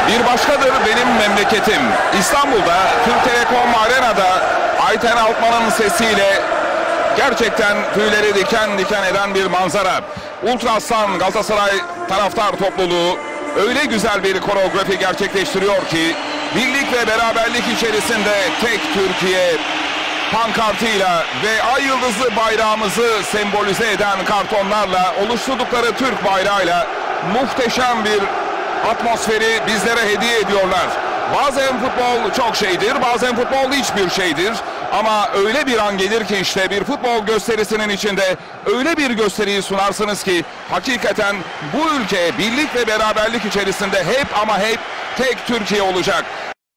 Bir başkadır benim memleketim. İstanbul'da Türk Telekom Arena'da Ayten Altman'ın sesiyle gerçekten tüyleri diken diken eden bir manzara. Ultra Aslan Galatasaray taraftar topluluğu öyle güzel bir koreografi gerçekleştiriyor ki birlik ve beraberlik içerisinde tek Türkiye pankartıyla ve ay yıldızlı bayrağımızı sembolize eden kartonlarla oluşturdukları Türk bayrağıyla muhteşem bir atmosferi bizlere hediye ediyorlar. Bazen futbol çok şeydir, bazen futbol hiçbir şeydir. Ama öyle bir an gelir ki işte bir futbol gösterisinin içinde öyle bir gösteriyi sunarsınız ki hakikaten bu ülke birlik ve beraberlik içerisinde hep ama hep tek Türkiye olacak.